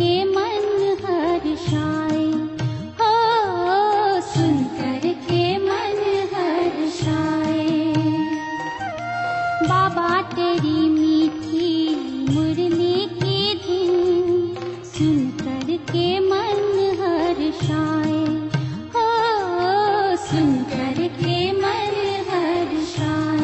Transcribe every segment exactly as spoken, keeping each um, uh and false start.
के मन हर्षाए, हो सुन कर के मन हर्षाए। बाबा तेरी मीठी मुरली की धुन सुन कर के मन हर्षाए, हो सुन कर के मन हर्षाए।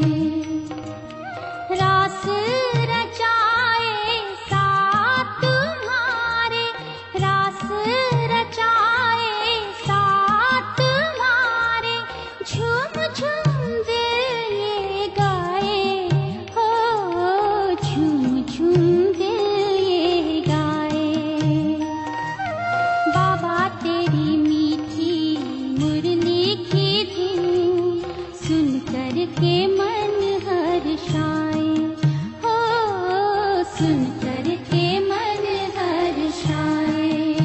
रास रचाए साथ तुम्हारे, रास रचाए साथ तुम्हारे, झूम झूम दिल ये गाए, हो झूम झूम दिल ये गाए। बाबा तेरी मीठी मुरली की धुन सुन कर के मन हर्षाए, हो सुन कर के मन हर्षाए।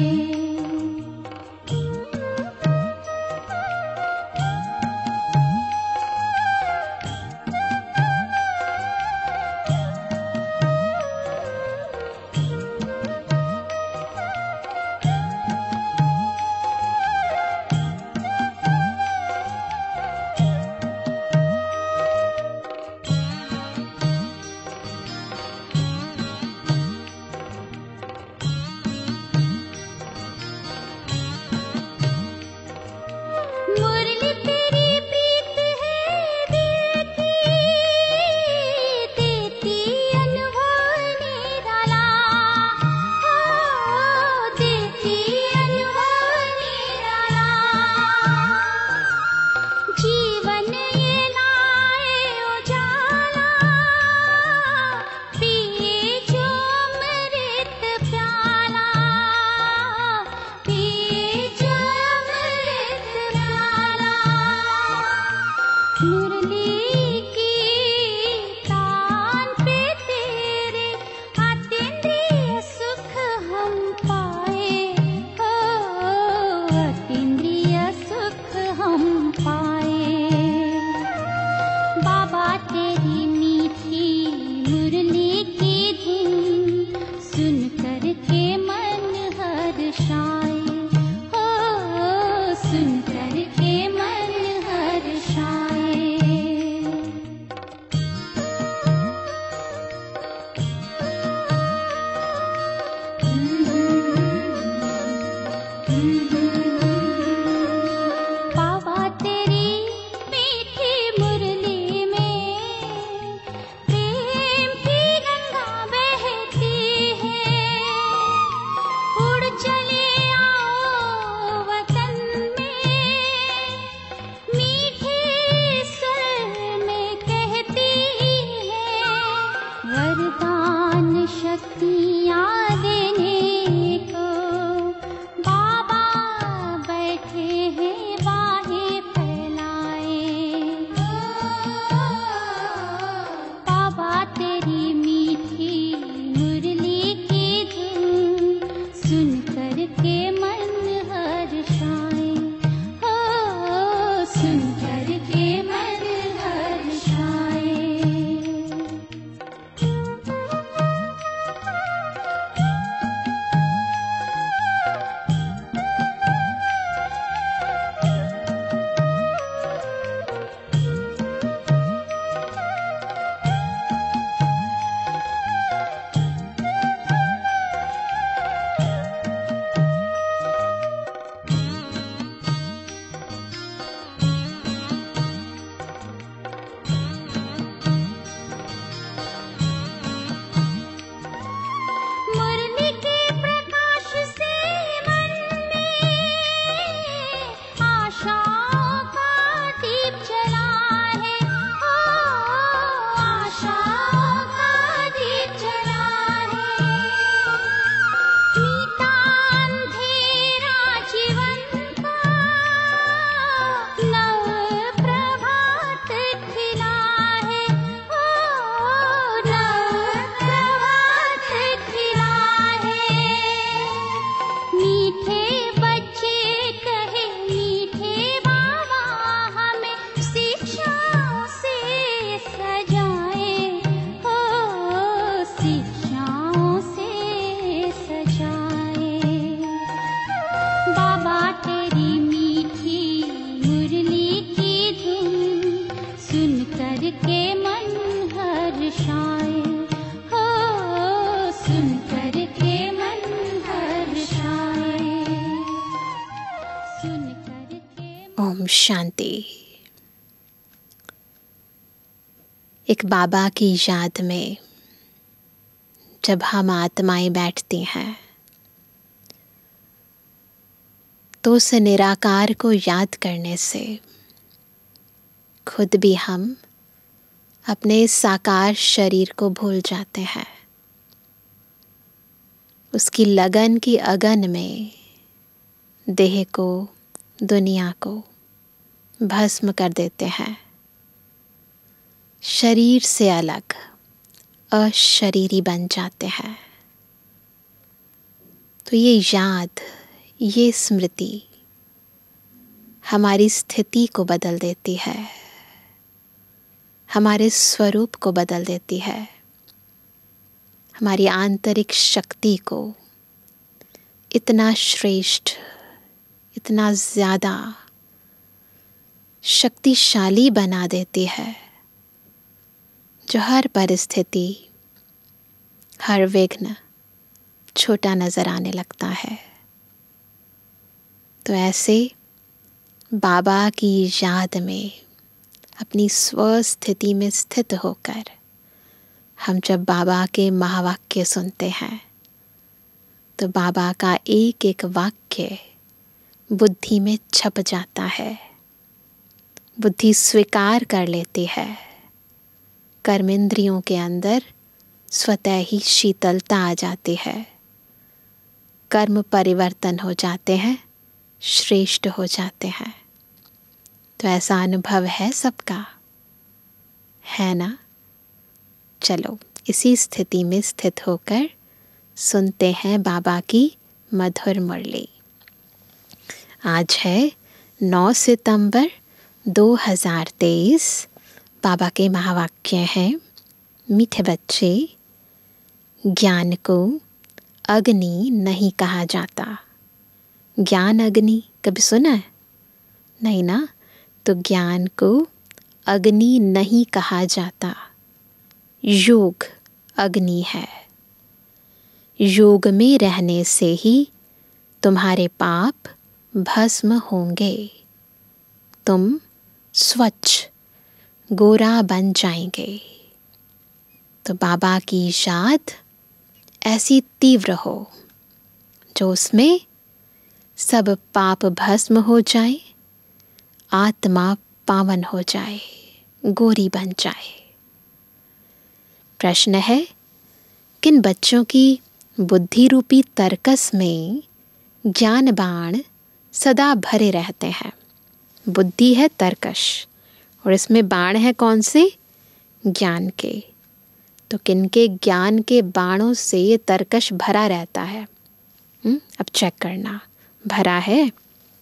मुरली तेरी प्रीत है दिल की, देती अनुभव निराला, हो देती अनुभव निराला। जीवन ये लाए उजाला, पिए जो अमृत प्याला, पिए जो अमृत प्याला। मुरली की तान पे तेरे अतीन्द्रिय सुख हम पाए, हो अतीन्द्रिय सुख हम पाए। बाबा तेरी मीठी मुरली की धुन सुन कर के मन हर्षाए, हो सुन कर के मन हर्षाए। कर के मन हर्षाए, हो सुन कर के मन हर्षाए, सुन कर के। ओम शांति। एक बाबा की याद में जब हम आत्माएं बैठती हैं तो उस निराकार को याद करने से खुद भी हम अपने साकार शरीर को भूल जाते हैं। उसकी लगन की अगन में देह को, दुनिया को भस्म कर देते हैं। शरीर से अलग अशरीरी बन जाते हैं। तो ये याद, ये स्मृति हमारी स्थिति को बदल देती है, हमारे स्वरूप को बदल देती है, हमारी आंतरिक शक्ति को इतना श्रेष्ठ, इतना ज़्यादा शक्तिशाली बना देती है, जो हर परिस्थिति, हर विघ्न छोटा नजर आने लगता है। तो ऐसे बाबा की याद में अपनी स्वस्थिति में स्थित होकर हम जब बाबा के महावाक्य सुनते हैं तो बाबा का एक एक वाक्य बुद्धि में छप जाता है। बुद्धि स्वीकार कर लेती है। कर्मेंद्रियों के अंदर स्वतः ही शीतलता आ जाती है। कर्म परिवर्तन हो जाते हैं, श्रेष्ठ हो जाते हैं। तो ऐसा अनुभव है सबका, है ना? चलो इसी स्थिति में स्थित होकर सुनते हैं बाबा की मधुर मुरली। आज है नौ सितंबर दो हज़ार तेईस। बाबा के महावाक्य हैं, मीठे बच्चे, ज्ञान को अग्नि नहीं कहा जाता। ज्ञान अग्नि कभी सुना है? नहीं ना? तो ज्ञान को अग्नि नहीं कहा जाता। योग अग्नि है। योग में रहने से ही तुम्हारे पाप भस्म होंगे। तुम स्वच्छ गोरा बन जाएंगे। तो बाबा की याद ऐसी तीव्र हो जो उसमें सब पाप भस्म हो जाए, आत्मा पावन हो जाए, गोरी बन जाए। प्रश्न है, किन बच्चों की बुद्धि रूपी तर्कस में ज्ञान बाण सदा भरे रहते हैं? बुद्धि है तर्कश और इसमें बाण है कौन से? ज्ञान के। तो किनके ज्ञान के बाणों से ये तर्कश भरा रहता है? हुँ? अब चेक करना, भरा है?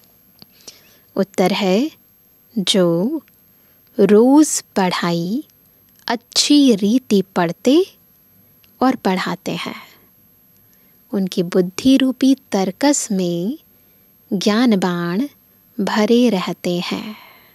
उत्तर है, जो रोज पढ़ाई अच्छी रीति पढ़ते और पढ़ाते हैं। उनकी बुद्धि रूपी तर्कस में ज्ञान बाण भरे रहते हैं।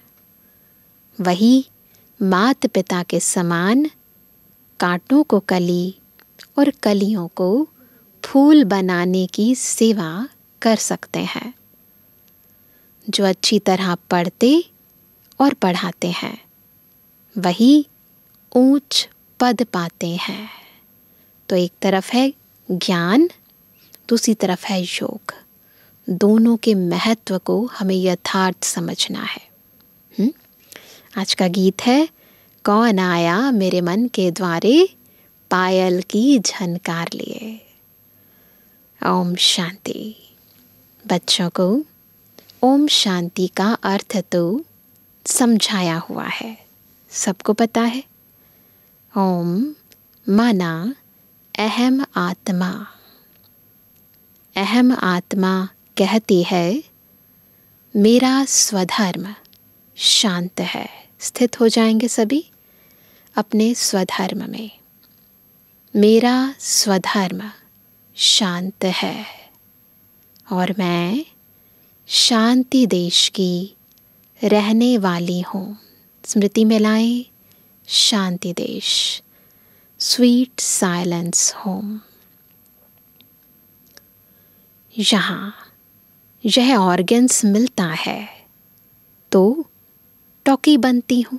वही मात पिता के समान कांटों को कली और कलियों को फूल बनाने की सेवा कर सकते हैं। जो अच्छी तरह पढ़ते और पढ़ाते हैं वही ऊंच पद पाते हैं। तो एक तरफ है ज्ञान, दूसरी तरफ है योग। दोनों के महत्व को हमें यथार्थ समझना है। हुँ? आज का गीत है, कौन आया मेरे मन के द्वारे, पायल की झनकार लिए। ओम शांति। बच्चों को ओम शांति का अर्थ तो समझाया हुआ है, सबको पता है। ओम माना अहम आत्मा। अहम आत्मा कहती है मेरा स्वधर्म शांत है। स्थित हो जाएंगे सभी अपने स्वधर्म में। मेरा स्वधर्म शांत है और मैं शांति देश की रहने वाली हूँ। स्मृति में लाएं, शांति देश, स्वीट साइलेंस होम। यहाँ यह ऑर्गन्स मिलता है तो टॉकी बनती हूँ।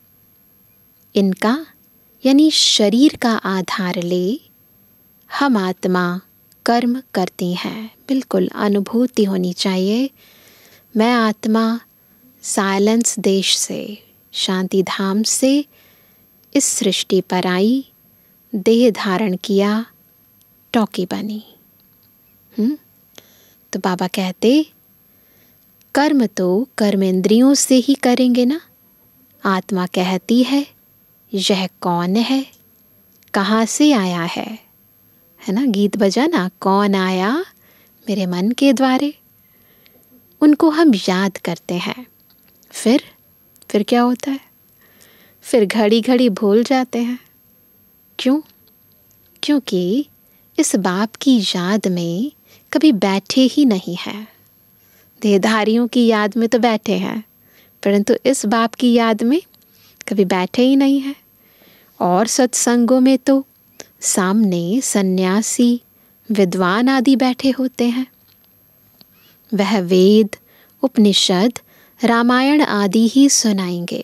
इनका यानी शरीर का आधार ले हम आत्मा कर्म करती हैं। बिल्कुल अनुभूति होनी चाहिए। मैं आत्मा साइलेंस देश से, शांति धाम से इस सृष्टि पर आई, देह धारण किया, टॉकी बनी। हम्म तो बाबा कहते कर्म तो कर्मेंद्रियों से ही करेंगे ना। आत्मा कहती है यह कौन है, कहाँ से आया है, है ना। गीत बजा ना, कौन आया मेरे मन के द्वारे। उनको हम याद करते हैं, फिर फिर क्या होता है, फिर घड़ी घड़ी भूल जाते हैं। क्यों? क्योंकि इस बाप की याद में कभी बैठे ही नहीं हैं। देहधारियों की याद में तो बैठे हैं, परंतु इस बाप की याद में कभी बैठे ही नहीं हैं। और सत्संगों में तो सामने सन्यासी, विद्वान आदि बैठे होते हैं। वह वेद, उपनिषद, रामायण आदि ही सुनाएंगे।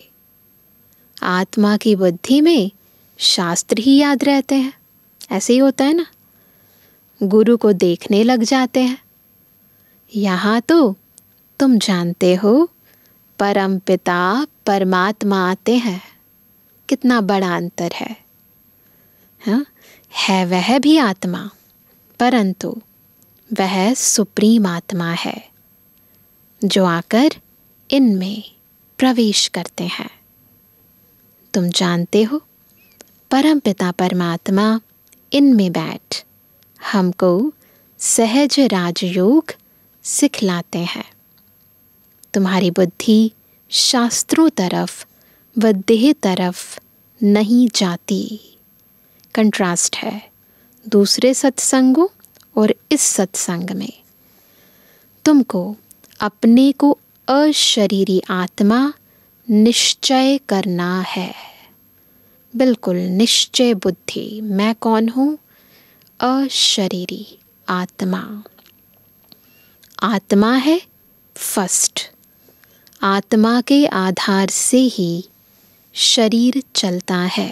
आत्मा की बुद्धि में शास्त्र ही याद रहते हैं। ऐसे ही होता है ना, गुरु को देखने लग जाते हैं। यहाँ तो तुम जानते हो परम पिता परमात्मा आते हैं। कितना बड़ा अंतर है। हाँ, है वह भी आत्मा, परंतु वह सुप्रीम आत्मा है जो आकर इनमें प्रवेश करते हैं। तुम जानते हो परम पिता परमात्मा इनमें बैठ हमको सहज राजयोग सिखलाते हैं। तुम्हारी बुद्धि शास्त्रों तरफ व देह तरफ नहीं जाती। कंट्रास्ट है दूसरे सत्संगों और इस सत्संग में। तुमको अपने को अशरीरी आत्मा निश्चय करना है। बिल्कुल निश्चय बुद्धि, मैं कौन हूँ? अशरीरी आत्मा। आत्मा है फर्स्ट। आत्मा के आधार से ही शरीर चलता है।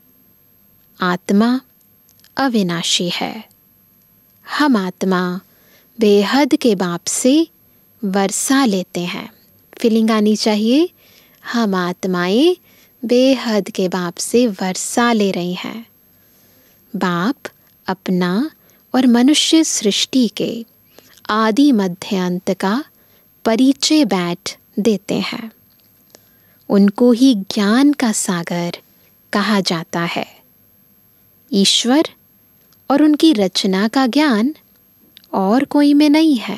आत्मा अविनाशी है। हम आत्मा बेहद के बाप से वर्षा लेते हैं। फीलिंग आनी चाहिए, हम आत्माएं बेहद के बाप से वर्षा ले रही हैं। बाप अपना और मनुष्य सृष्टि के आदि मध्य अंत का परिचय बैठ देते हैं। उनको ही ज्ञान का सागर कहा जाता है। ईश्वर और उनकी रचना का ज्ञान और कोई में नहीं है।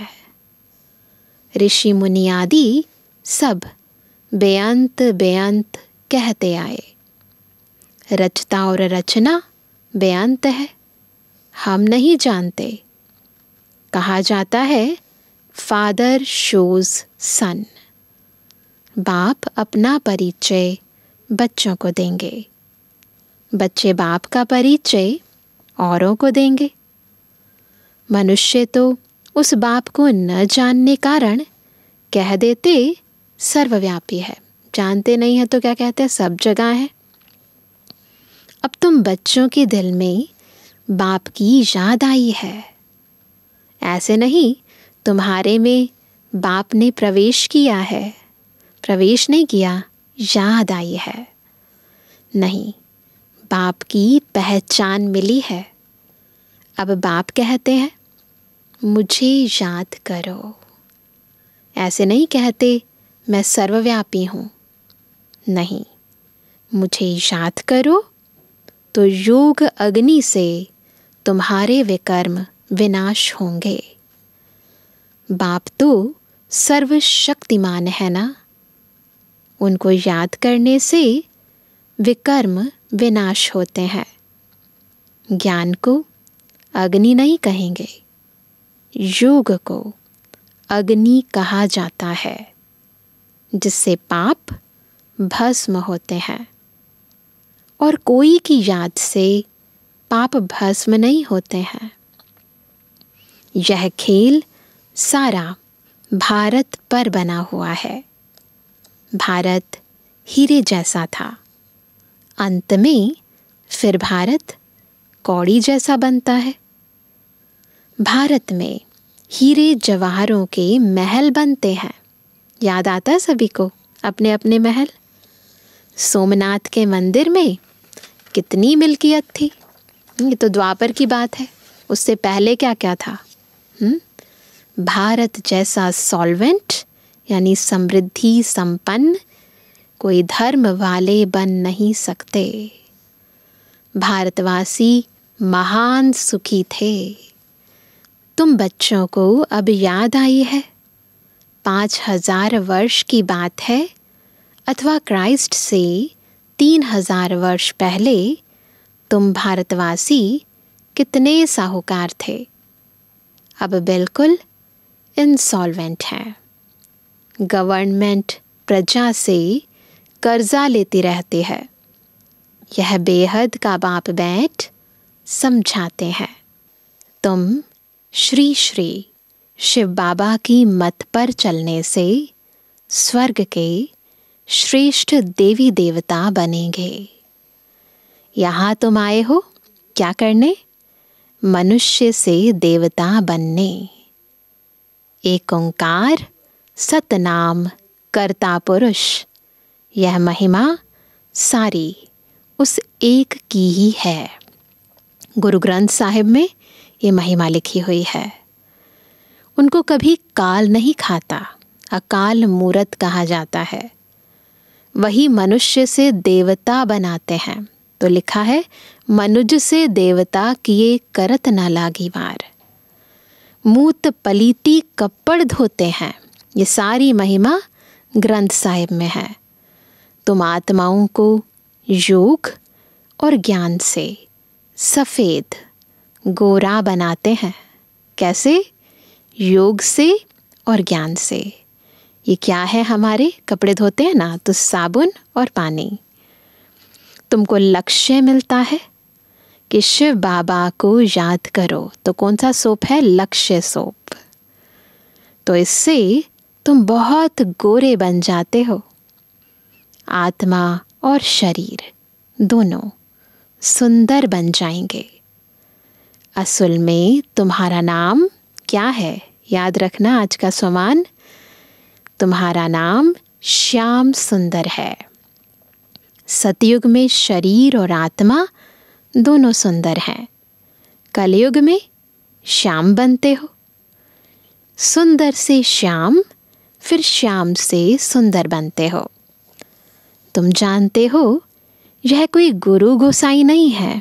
ऋषि मुनि आदि सब बेअंत बेअंत कहते आए। रचता और रचना बेअंत है, हम नहीं जानते। कहा जाता है फादर शोज सन। बाप अपना परिचय बच्चों को देंगे, बच्चे बाप का परिचय औरों को देंगे। मनुष्य तो उस बाप को न जानने कारण कह देते सर्वव्यापी है। जानते नहीं है तो क्या कहते हैं? सब जगह है। अब तुम बच्चों के दिल में बाप की याद आई है। ऐसे नहीं तुम्हारे में बाप ने प्रवेश किया है, प्रवेश नहीं किया, याद आई है। नहीं, बाप की पहचान मिली है। अब बाप कहते हैं मुझे याद करो। ऐसे नहीं कहते मैं सर्वव्यापी हूँ। नहीं, मुझे याद करो तो योग अग्नि से तुम्हारे विकर्म विनाश होंगे। बाप तो सर्वशक्तिमान है ना, उनको याद करने से विकर्म विनाश होते हैं। ज्ञान को अग्नि नहीं कहेंगे, योग को अग्नि कहा जाता है, जिससे पाप भस्म होते हैं। और कोई की याद से पाप भस्म नहीं होते हैं। यह खेल सारा भारत पर बना हुआ है। भारत हीरे जैसा था, अंत में फिर भारत कौड़ी जैसा बनता है। भारत में हीरे जवाहरों के महल बनते हैं। याद आता है सभी को अपने अपने महल। सोमनाथ के मंदिर में कितनी मिल्कियत थी। ये तो द्वापर की बात है, उससे पहले क्या क्या था। हुँ? भारत जैसा सॉल्वेंट यानी समृद्धि संपन्न कोई धर्म वाले बन नहीं सकते। भारतवासी महान सुखी थे। तुम बच्चों को अब याद आई है, पाँच हजार वर्ष की बात है, अथवा क्राइस्ट से तीन हजार वर्ष पहले तुम भारतवासी कितने साहूकार थे। अब बिल्कुल इंसॉल्वेंट हैं। गवर्नमेंट प्रजा से कर्जा लेती रहती है। यह बेहद का बाप बैठ समझाते हैं। तुम श्री श्री शिव बाबा की मत पर चलने से स्वर्ग के श्रेष्ठ देवी देवता बनेंगे। यहाँ तुम आए हो क्या करने? मनुष्य से देवता बनने। एक ओंकार सतनाम कर्ता पुरुष, यह महिमा सारी उस एक की ही है। गुरु ग्रंथ साहिब में ये महिमा लिखी हुई है। उनको कभी काल नहीं खाता, अकाल मूरत कहा जाता है। वही मनुष्य से देवता बनाते हैं। तो लिखा है, मनुज से देवता किए करत न लागी वार। मूत पलीती कप्पड़ धोते हैं। ये सारी महिमा ग्रंथ साहिब में है। तुम आत्माओं को योग और ज्ञान से सफ़ेद गोरा बनाते हैं। कैसे? योग से और ज्ञान से। ये क्या है? हमारे कपड़े धोते हैं ना, तो साबुन और पानी। तुमको लक्ष्य मिलता है कि शिव बाबा को याद करो। तो कौन सा सोप है? लक्ष्य सोप। तो इससे तुम बहुत गोरे बन जाते हो। आत्मा और शरीर दोनों सुंदर बन जाएंगे। असल में तुम्हारा नाम क्या है? याद रखना आज का सम्मान। तुम्हारा नाम श्याम सुंदर है। सतयुग में शरीर और आत्मा दोनों सुंदर हैं। कलयुग में श्याम बनते हो। सुंदर से श्याम, फिर श्याम से सुंदर बनते हो। तुम जानते हो यह कोई गुरु गोसाई नहीं है।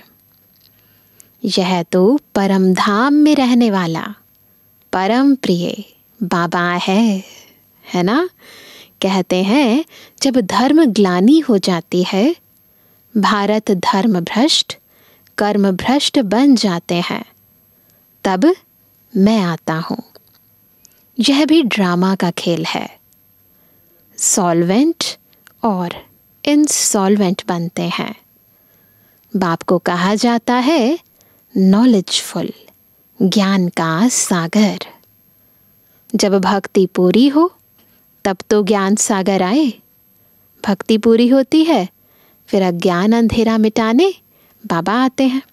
यह तो परम धाम में रहने वाला परम प्रिय बाबा है, है ना? कहते हैं जब धर्म ग्लानि हो जाती है, भारत धर्म भ्रष्ट कर्म भ्रष्ट बन जाते हैं, तब मैं आता हूँ। यह भी ड्रामा का खेल है। सॉल्वेंट और इंसॉल्वेंट बनते हैं। बाप को कहा जाता है नॉलेजफुल, ज्ञान का सागर। जब भक्ति पूरी हो तब तो ज्ञान सागर आए। भक्ति पूरी होती है, फिर अज्ञान अंधेरा मिटाने बाबा आते हैं।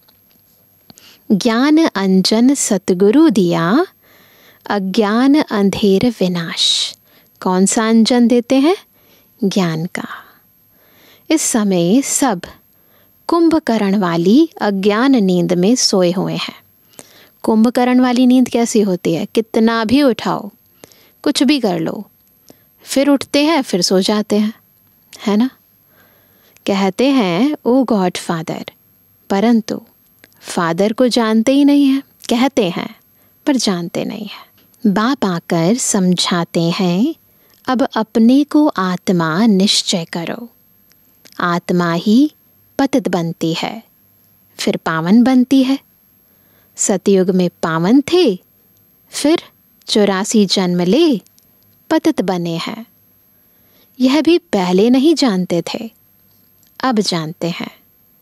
ज्ञान अंजन सतगुरु दिया, अज्ञान अंधेर विनाश। कौन सा अंजन देते हैं? ज्ञान का। इस समय सब कुंभकर्ण वाली अज्ञान नींद में सोए हुए हैं। कुंभकर्ण वाली नींद कैसी होती है? कितना भी उठाओ, कुछ भी कर लो, फिर उठते हैं, फिर सो जाते हैं, है ना? कहते हैं ओ गॉड फादर, परंतु फादर को जानते ही नहीं हैं। कहते हैं पर जानते नहीं हैं। बाप आकर समझाते हैं, अब अपने को आत्मा निश्चय करो। आत्मा ही पतित बनती है, फिर पावन बनती है। सतयुग में पावन थे, फिर चौरासी जन्म ले पतित बने हैं। यह भी पहले नहीं जानते थे, अब जानते हैं।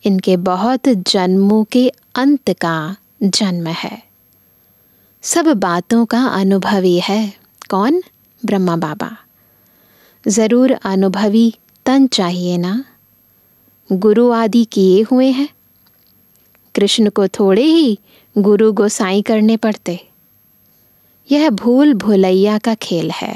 इनके बहुत जन्मों के अंत का जन्म है। सब बातों का अनुभवी है। कौन? ब्रह्मा बाबा। ज़रूर अनुभवी तन चाहिए ना। गुरु आदि किए हुए हैं। कृष्ण को थोड़े ही गुरु गोसाई करने पड़ते। यह भूल भुलैया का खेल है।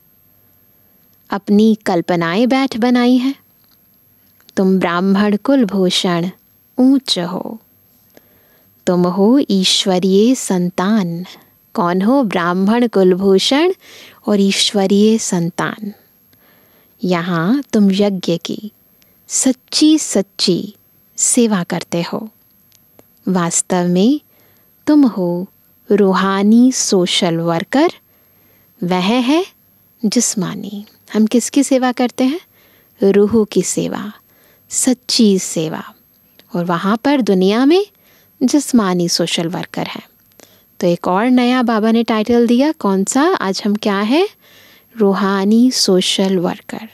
अपनी कल्पनाएं बैठ बनाई हैं। तुम ब्राह्मण कुलभूषण ऊंच हो। तुम हो ईश्वरीय संतान। कौन हो? ब्राह्मण कुलभूषण और ईश्वरीय संतान। यहाँ तुम यज्ञ की सच्ची सच्ची सेवा करते हो। वास्तव में तुम हो रूहानी सोशल वर्कर। वह है जिस्मानी। हम किसकी सेवा करते हैं? रूह की सेवा, सच्ची सेवा। और वहाँ पर दुनिया में जिस्मानी सोशल वर्कर है। तो एक और नया बाबा ने टाइटल दिया। कौन सा? आज हम क्या है? रूहानी सोशल वर्कर।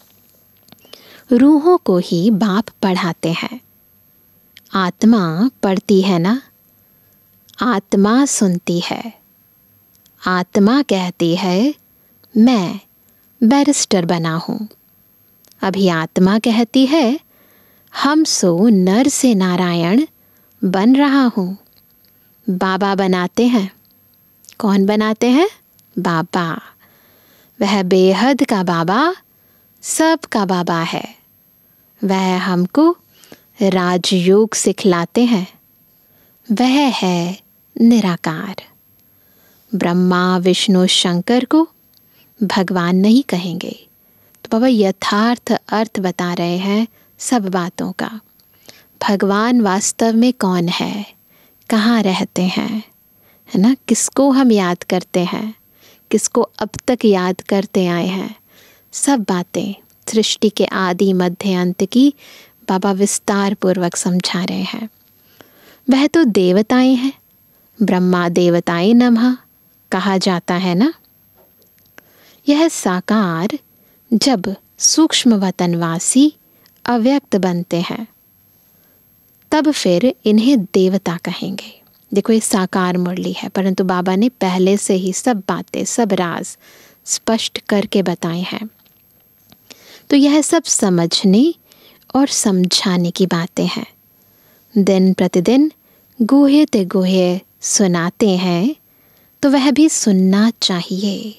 रूहों को ही बाप पढ़ाते हैं। आत्मा पढ़ती है ना। आत्मा सुनती है। आत्मा कहती है मैं बैरिस्टर बना हूँ। अभी आत्मा कहती है हम सो नर से नारायण बन रहा हूँ। बाबा बनाते हैं। कौन बनाते हैं? बाबा। वह बेहद का बाबा, सब का बाबा है। वह हमको राजयोग सिखलाते हैं। वह है निराकार। ब्रह्मा विष्णु शंकर को भगवान नहीं कहेंगे। तो बाबा यथार्थ अर्थ बता रहे हैं सब बातों का। भगवान वास्तव में कौन है? कहाँ रहते हैं? है ना? किसको हम याद करते हैं? किसको अब तक याद करते आए हैं? सब बातें सृष्टि के आदि मध्य अंत की बाबा विस्तार पूर्वक समझा रहे हैं। वह तो देवताएं हैं। ब्रह्मा देवताएं नमः कहा जाता है ना। यह साकार जब सूक्ष्म वतनवासी अव्यक्त बनते हैं तब फिर इन्हें देवता कहेंगे। देखो ये साकार मुरली है, परंतु बाबा ने पहले से ही सब बातें, सब राज स्पष्ट करके बताए हैं। तो यह सब समझने और समझाने की बातें हैं। दिन प्रतिदिन गुहे ते गुहे सुनाते हैं तो वह भी सुनना चाहिए।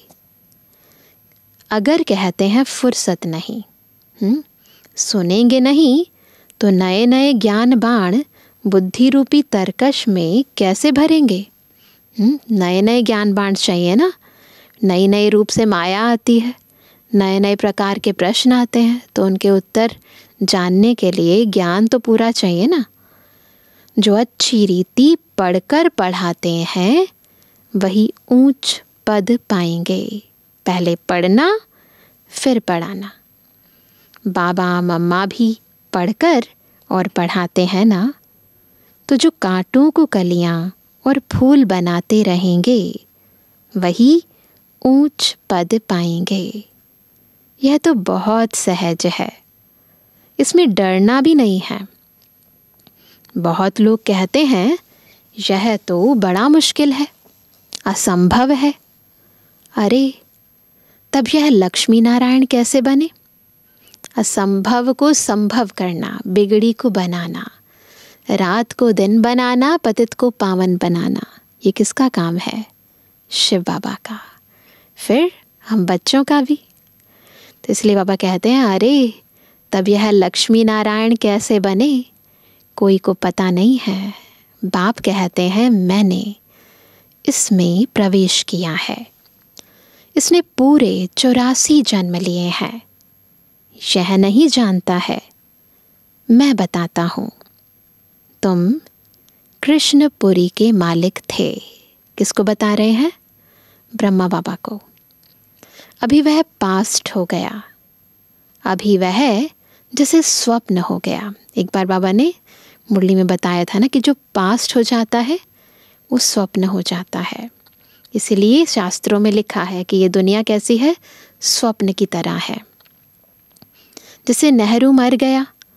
अगर कहते हैं फुर्सत नहीं, हुँ? सुनेंगे नहीं तो नए नए ज्ञान बाण बुद्धि रूपी तरकश में कैसे भरेंगे? नए नए ज्ञान बाण चाहिए ना। नई नई रूप से माया आती है, नए नए प्रकार के प्रश्न आते हैं, तो उनके उत्तर जानने के लिए ज्ञान तो पूरा चाहिए ना। जो अच्छी रीति पढ़कर पढ़ाते हैं वही ऊंच पद पाएंगे। पहले पढ़ना फिर पढ़ाना। बाबा मम्मा भी पढ़कर और पढ़ाते हैं ना। तो जो कांटों को कलियां और फूल बनाते रहेंगे वही ऊंच पद पाएंगे। यह तो बहुत सहज है, इसमें डरना भी नहीं है। बहुत लोग कहते हैं यह तो बड़ा मुश्किल है, असंभव है। अरे तब यह लक्ष्मी नारायण कैसे बने? असंभव को संभव करना, बिगड़ी को बनाना, रात को दिन बनाना, पतित को पावन बनाना, ये किसका काम है? शिव बाबा का। फिर हम बच्चों का भी। तो इसलिए बाबा कहते हैं अरे तब यह लक्ष्मी नारायण कैसे बने? कोई को पता नहीं है। बाप कहते हैं मैंने इसमें प्रवेश किया है। इसने पूरे चौरासी जन्म लिए हैं। यह नहीं जानता है, मैं बताता हूँ। तुम कृष्णपुरी के मालिक थे। किसको बता रहे हैं? ब्रह्मा बाबा को। अभी वह पास्ट हो गया। अभी वह जैसे स्वप्न हो गया। एक बार बाबा ने मुरली में बताया था ना कि जो पास्ट हो जाता है वो स्वप्न हो जाता है। इसीलिए शास्त्रों में लिखा है कि ये दुनिया कैसी है? स्वप्न की तरह है। जैसे नेहरू मर गया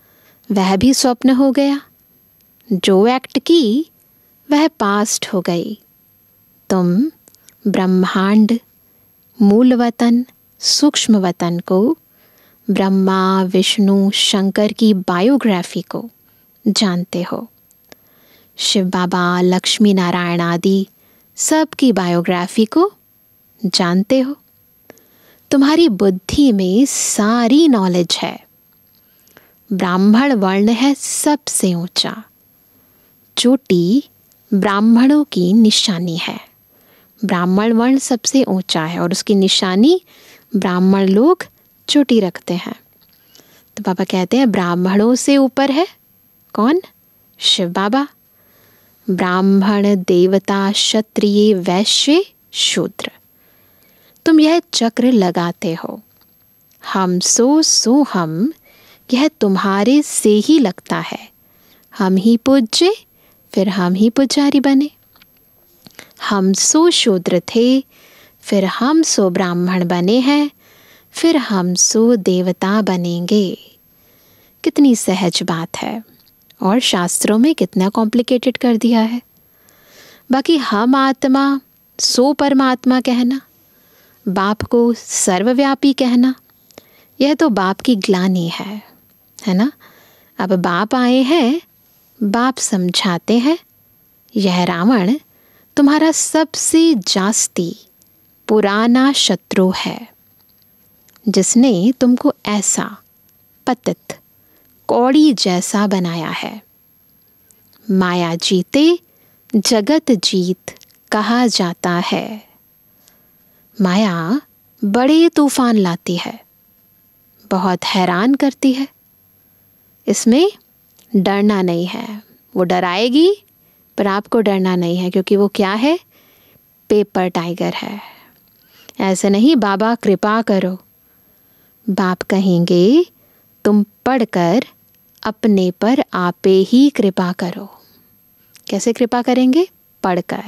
वह भी स्वप्न हो गया। जो एक्ट की वह पास्ट हो गई। तुम ब्रह्मांड, मूल वतन, सूक्ष्म वतन को, ब्रह्मा विष्णु शंकर की बायोग्राफी को जानते हो। शिव बाबा, लक्ष्मी नारायण आदि सब की बायोग्राफी को जानते हो। तुम्हारी बुद्धि में सारी नॉलेज है। ब्राह्मण वर्ण है सबसे ऊंचा। चोटी ब्राह्मणों की निशानी है। ब्राह्मण वर्ण सबसे ऊंचा है और उसकी निशानी ब्राह्मण लोग चोटी रखते हैं। तो बाबा कहते हैं ब्राह्मणों से ऊपर है कौन? शिव बाबा। ब्राह्मण, देवता, क्षत्रिय, वैश्य, शूद्र। तुम यह चक्र लगाते हो। हम सो सो हम, यह तुम्हारे से ही लगता है। हम ही पूज्य, फिर हम ही पुजारी बने। हम सो शूद्र थे, फिर हम सो ब्राह्मण बने हैं, फिर हम सो देवता बनेंगे। कितनी सहज बात है और शास्त्रों में कितना कॉम्प्लिकेटेड कर दिया है। बाकी हम आत्मा सो परमात्मा कहना, बाप को सर्वव्यापी कहना, यह तो बाप की ग्लानि है, है ना। अब बाप आए हैं, बाप समझाते हैं, यह रावण तुम्हारा सबसे जास्ती पुराना शत्रु है, जिसने तुमको ऐसा पतित कौड़ी जैसा बनाया है। माया जीते जगत जीत कहा जाता है। माया बड़े तूफान लाती है, बहुत हैरान करती है। इसमें डरना नहीं है। वो डराएगी पर आपको डरना नहीं है, क्योंकि वो क्या है? पेपर टाइगर है। ऐसे नहीं बाबा कृपा करो। बाप कहेंगे तुम पढ़कर अपने पर आपे ही कृपा करो। कैसे कृपा करेंगे? पढ़कर।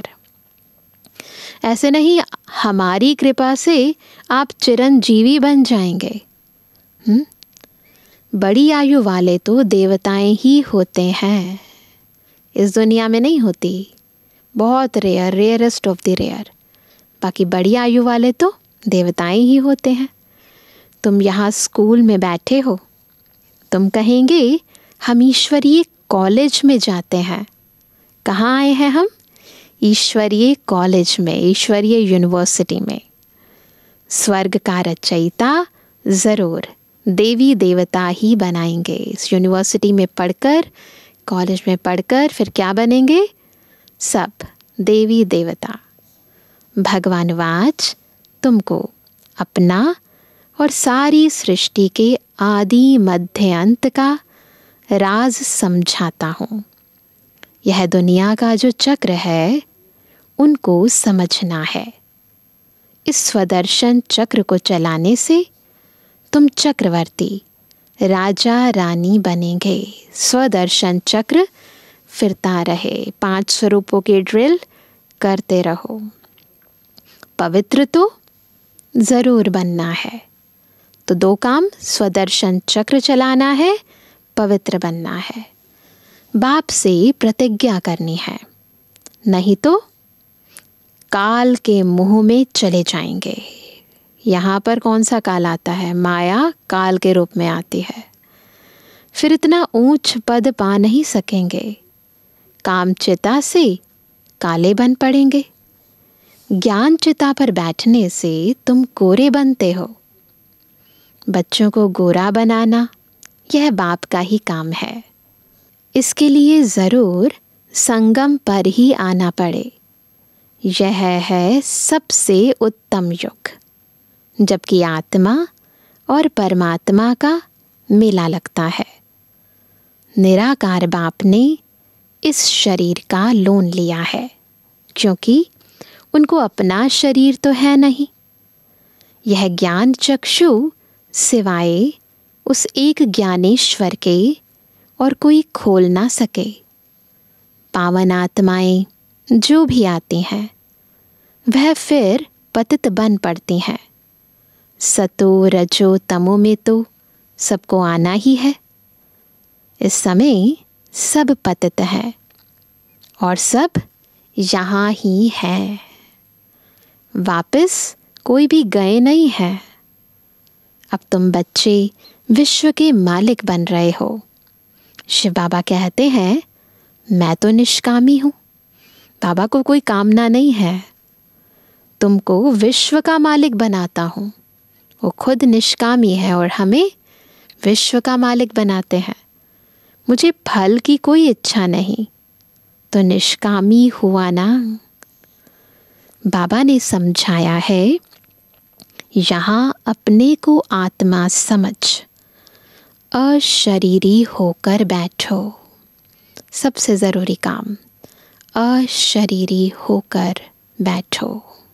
ऐसे नहीं हमारी कृपा से आप चिरंजीवी बन जाएंगे। हुँ? बड़ी आयु वाले तो देवताएं ही होते हैं, इस दुनिया में नहीं होती। बहुत rare, rarest of the rare. बाकी बड़ी आयु वाले तो देवताएं ही होते हैं। तुम यहाँ स्कूल में बैठे हो, तुम कहेंगे हम ईश्वरीय कॉलेज में जाते हैं। कहाँ आए हैं हम? ईश्वरीय कॉलेज में, ईश्वरीय यूनिवर्सिटी में। स्वर्ग का रचयिता ज़रूर देवी देवता ही बनाएंगे। इस यूनिवर्सिटी में पढ़कर, कॉलेज में पढ़कर फिर क्या बनेंगे? सब देवी देवता। भगवान वाच तुमको अपना और सारी सृष्टि के आदि मध्य अंत का राज समझाता हूँ। यह दुनिया का जो चक्र है उनको समझना है। इस स्वदर्शन चक्र को चलाने से तुम चक्रवर्ती, राजा रानी बनेंगे। स्वदर्शन चक्र फिरता रहे। पांच स्वरूपों के ड्रिल करते रहो। पवित्र तो जरूर बनना है। तो दो काम, स्वदर्शन चक्र चलाना है, पवित्र बनना है। बाप से प्रतिज्ञा करनी है, नहीं तो काल के मुंह में चले जाएंगे। यहाँ पर कौन सा काल आता है? माया काल के रूप में आती है। फिर इतना ऊंच पद पा नहीं सकेंगे। कामचिता से काले बन पड़ेंगे। ज्ञान चिता पर बैठने से तुम गोरे बनते हो। बच्चों को गोरा बनाना यह बाप का ही काम है। इसके लिए ज़रूर संगम पर ही आना पड़े। यह है सबसे उत्तम युग, जबकि आत्मा और परमात्मा का मेला लगता है। निराकार बाप ने इस शरीर का लोन लिया है, क्योंकि उनको अपना शरीर तो है नहीं। यह ज्ञान चक्षु सिवाय उस एक ज्ञानेश्वर के और कोई खोल ना सके। पावन आत्माएं जो भी आती हैं वह फिर पतित बन पड़ती हैं। सतो रजो तमो में तो सबको आना ही है। इस समय सब पतित है और सब यहाँ ही है, वापस कोई भी गए नहीं है। अब तुम बच्चे विश्व के मालिक बन रहे हो। शिव बाबा कहते हैं मैं तो निष्कामी हूँ, बाबा को कोई कामना नहीं है, तुमको विश्व का मालिक बनाता हूँ। वो खुद निष्कामी है और हमें विश्व का मालिक बनाते हैं। मुझे फल की कोई इच्छा नहीं, तो निष्कामी हुआ ना। बाबा ने समझाया है यहाँ अपने को आत्मा समझ अशरीरी होकर बैठो। सबसे ज़रूरी काम, अशरीरी होकर बैठो।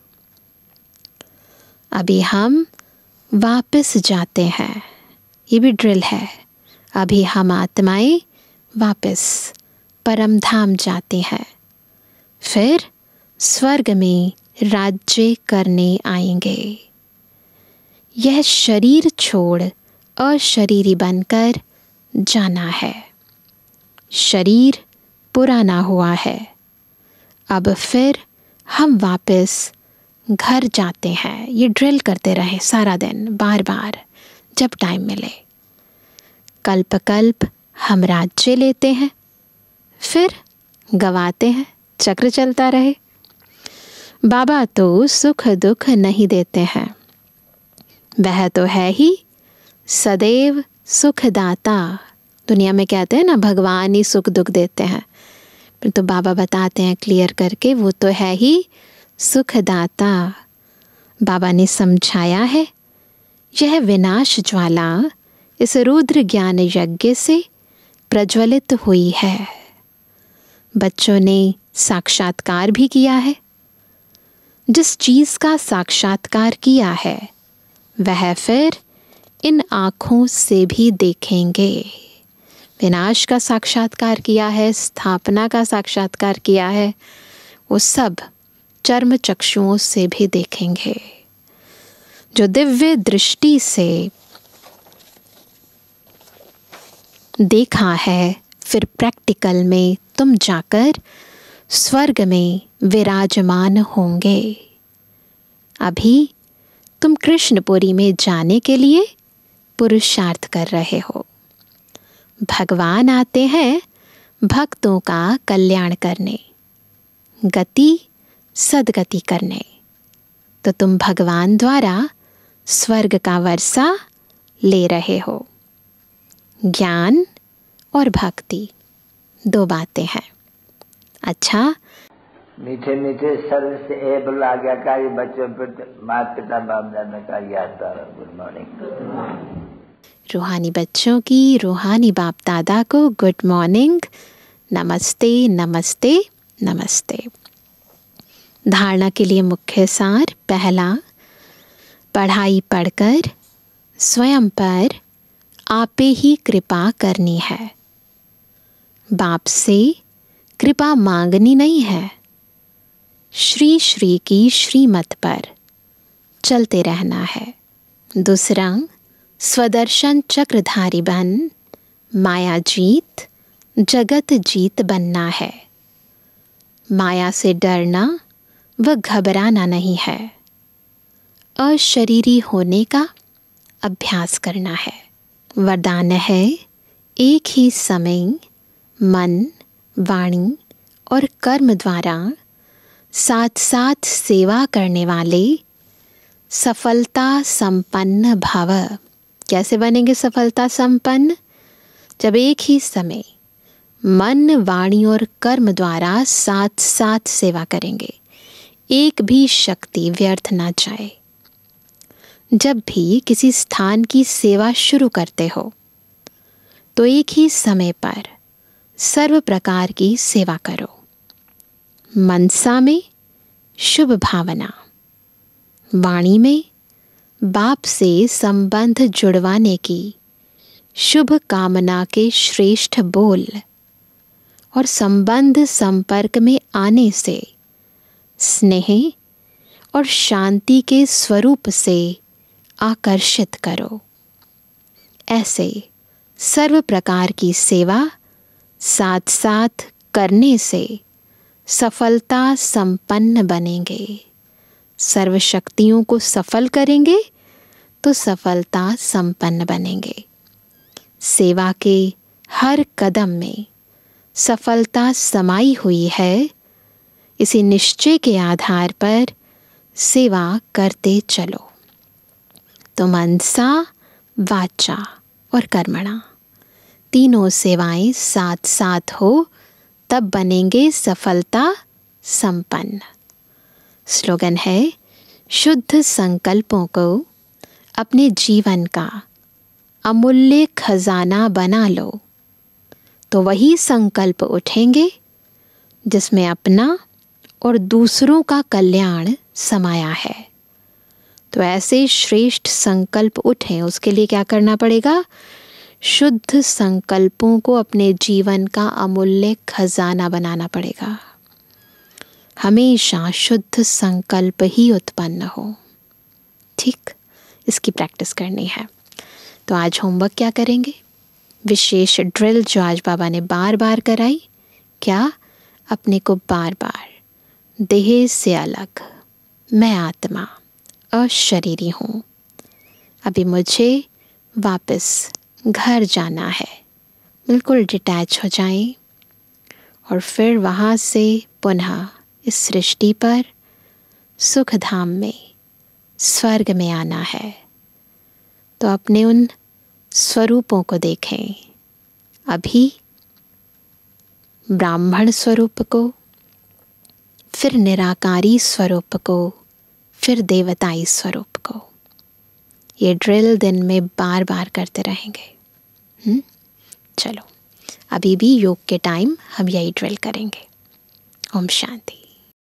अभी हम वापस जाते हैं, ये भी ड्रिल है। अभी हम आत्माएं वापस परम धाम जाते हैं, फिर स्वर्ग में राज्य करने आएंगे। यह शरीर छोड़ अशरीरी बनकर जाना है। शरीर पुराना हुआ है, अब फिर हम वापस घर जाते हैं। ये ड्रिल करते रहे सारा दिन, बार बार जब टाइम मिले। कल्प कल्प हम राज्य लेते हैं, फिर गवाते हैं, चक्र चलता रहे। बाबा तो सुख दुख नहीं देते हैं, वह तो है ही सदैव सुखदाता। दुनिया में कहते हैं ना भगवान ही सुख दुख देते हैं, पर तो बाबा बताते हैं क्लियर करके वो तो है ही सुखदाता। बाबा ने समझाया है यह विनाश ज्वाला इस रुद्र ज्ञान यज्ञ से प्रज्वलित हुई है। बच्चों ने साक्षात्कार भी किया है। जिस चीज़ का साक्षात्कार किया है वह फिर इन आँखों से भी देखेंगे। विनाश का साक्षात्कार किया है, स्थापना का साक्षात्कार किया है, वो सब चर्म चक्षुओं से भी देखेंगे। जो दिव्य दृष्टि से देखा है, फिर प्रैक्टिकल में तुम जाकर स्वर्ग में विराजमान होंगे। अभी तुम कृष्णपुरी में जाने के लिए पुरुषार्थ कर रहे हो। भगवान आते हैं भक्तों का कल्याण करने, गति सदगति करने। तो तुम भगवान द्वारा स्वर्ग का वर्षा ले रहे हो। ज्ञान और भक्ति दो बातें हैं। अच्छा, मीठे मीठे सर्व से एबल आज्ञाकारी बच्चों पर माता पिता बाप दादा का याद। Good morning. रूहानी बच्चों की रूहानी बाप दादा को गुड मॉर्निंग, नमस्ते नमस्ते नमस्ते। धारणा के लिए मुख्य सार। पहला, पढ़ाई पढ़कर स्वयं पर आपे ही कृपा करनी है। बाप से कृपा मांगनी नहीं है, श्री श्री की श्रीमत पर चलते रहना है। दूसरा, स्वदर्शन चक्रधारी बन माया जीत जगत जीत बनना है। माया से डरना व घबराना नहीं है, अशरीरी होने का अभ्यास करना है। वरदान है एक ही समय मन, वाणी और कर्म द्वारा साथ साथ सेवा करने वाले सफलता संपन्न भव। कैसे बनेंगे सफलता संपन्न? जब एक ही समय मन, वाणी और कर्म द्वारा साथ साथ सेवा करेंगे, एक भी शक्ति व्यर्थ ना जाए। जब भी किसी स्थान की सेवा शुरू करते हो तो एक ही समय पर सर्व प्रकार की सेवा करो। मनसा में शुभ भावना, वाणी में बाप से संबंध जुड़वाने की शुभ कामना के श्रेष्ठ बोल, और संबंध संपर्क में आने से स्नेह और शांति के स्वरूप से आकर्षित करो। ऐसे सर्व प्रकार की सेवा साथ साथ करने से सफलता संपन्न बनेंगे। सर्व शक्तियों को सफल करेंगे तो सफलता संपन्न बनेंगे। सेवा के हर कदम में सफलता समाई हुई है। इसी निश्चय के आधार पर सेवा करते चलो तो मनसा, वाचा और कर्मणा तीनों सेवाएं साथ साथ हो तब बनेंगे सफलता संपन्न। स्लोगन है, शुद्ध संकल्पों को अपने जीवन का अमूल्य खजाना बना लो तो वही संकल्प उठेंगे जिसमें अपना और दूसरों का कल्याण समाया है। तो ऐसे श्रेष्ठ संकल्प उठें, उसके लिए क्या करना पड़ेगा? शुद्ध संकल्पों को अपने जीवन का अमूल्य खजाना बनाना पड़ेगा। हमेशा शुद्ध संकल्प ही उत्पन्न हो। ठीक, इसकी प्रैक्टिस करनी है। तो आज होमवर्क क्या करेंगे? विशेष ड्रिल जो आज बाबा ने बार बार कराई। क्या? अपने को बार बार देह से अलग, मैं आत्मा अशरीरी हूँ, अभी मुझे वापस घर जाना है। बिल्कुल डिटैच हो जाएं और फिर वहाँ से पुनः इस सृष्टि पर सुख धाम में, स्वर्ग में आना है। तो अपने उन स्वरूपों को देखें। अभी ब्राह्मण स्वरूप को, फिर निराकारी स्वरूप को, फिर देवताई स्वरूप को। ये ड्रिल दिन में बार बार करते रहेंगे। हुँ? चलो, अभी भी योग के टाइम हम यही ड्रिल करेंगे। ओम शांति।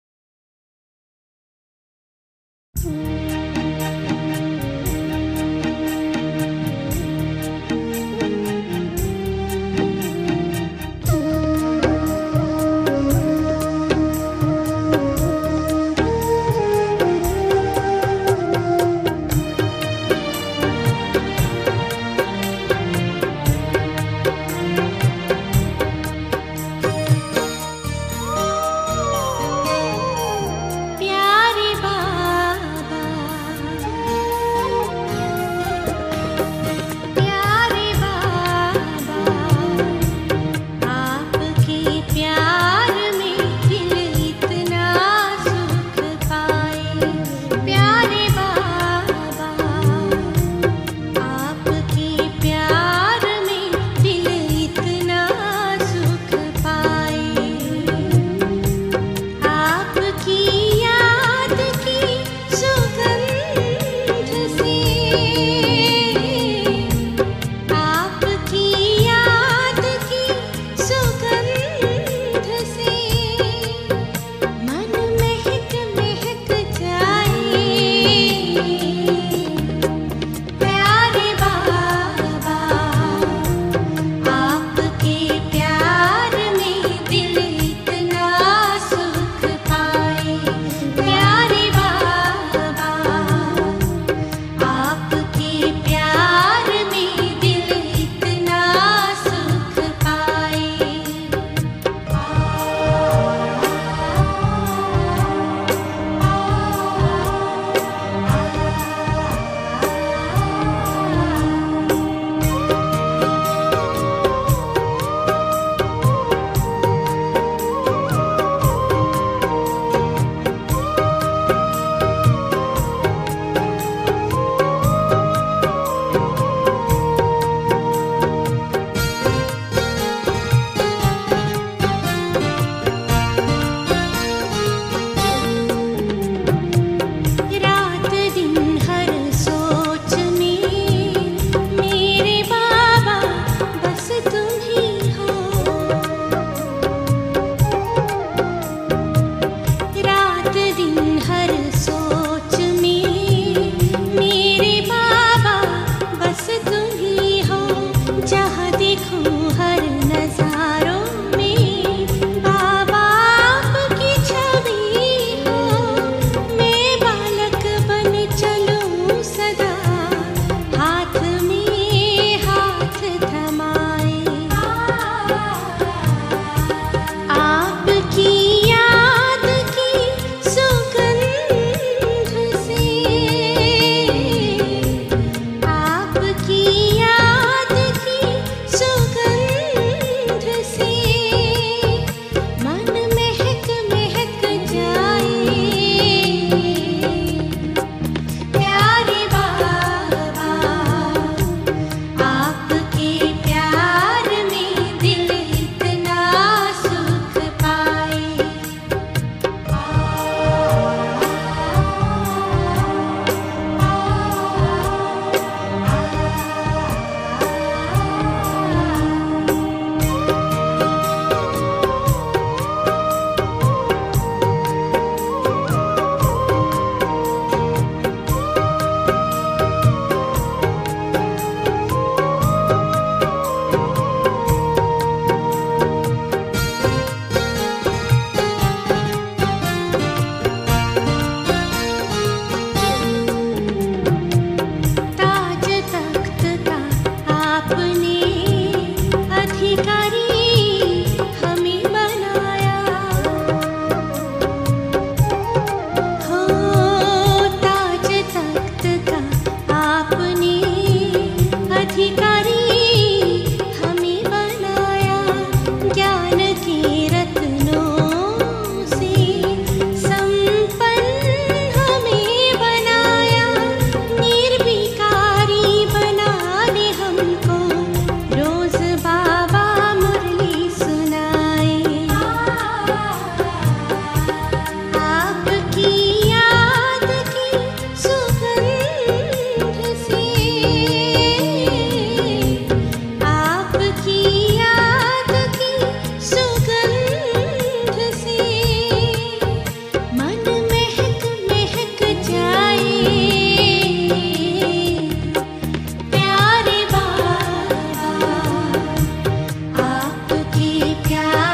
प्यारे बाबा, प्यारे बाबा, आपके प्यार में दिल इतना सुख पाए। प्यारे बाबा, आपके प्यार में दिल इतना सुख पाए। आपकी याद की सुगंध से, आपकी याद की सुगंध ज्ञान के रत्नों से संपन्न हमें बनाया, निर्विकारी बना दे हमको, रोज बाबा मुरली सुनाए। आपकी याद की सुगंध से, आपकी याद की सुगंध से मन महक महक जाए। प्यारे बाबा, आपके प्यार